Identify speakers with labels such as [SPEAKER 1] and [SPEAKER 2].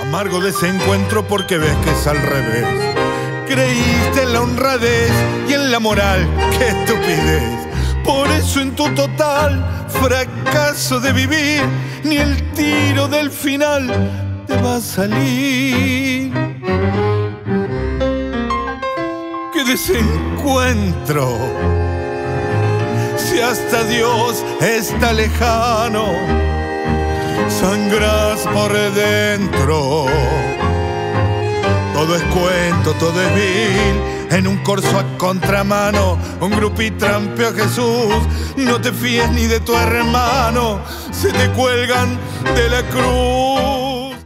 [SPEAKER 1] Amargo desencuentro porque ves que es al revés. Creíste en la honradez y en la moral, qué estupidez. Por eso en tu total fracaso de vivir, ni el tiro del final te va a salir. ¡Qué desencuentro! Si hasta Dios está lejano, sangras por dentro. Todo es cuento, todo es vil. En un corso a contramano, un grupito trampeó a Jesús. No te fíes ni de tu hermano, se te cuelgan de la cruz.